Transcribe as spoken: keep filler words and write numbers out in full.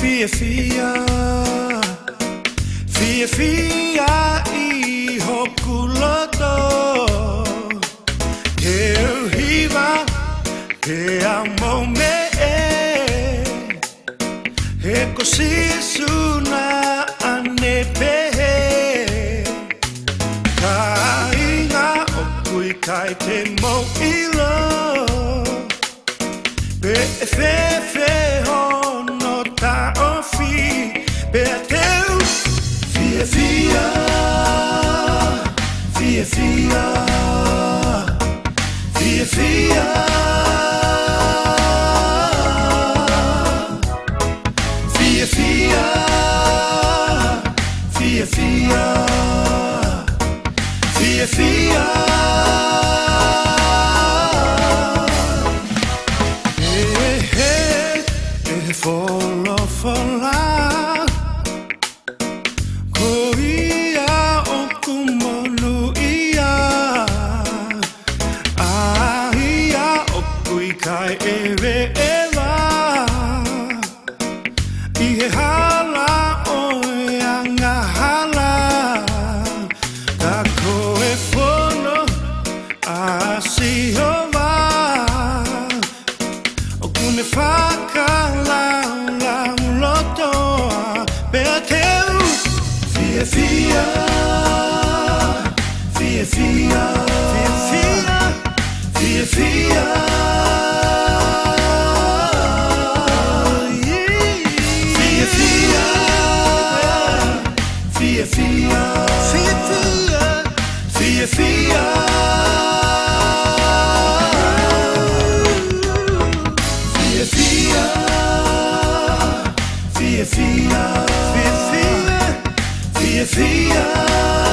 Fia, fia, fia, fia, I hoku loto. He uhiwa, he amo me e. He kosisu na ane pehe. Ka inga okui kai te mo ilo. Be e fe fe hono ta ofi. Be a teu fia fia, fia fia, fia fia, fia fia, fia fia, fia fia. Hey hey, hey follow follow. Kai ewe ewa I he hala o anga hala Ka koe fono a si hova O kune whaka lau lau lotoa Pea teu Fia fia Fia fia Fia fia Fia fia Fia, fia, fia, fia, fia, fia, fia, fia, fia, fia, fia, fia.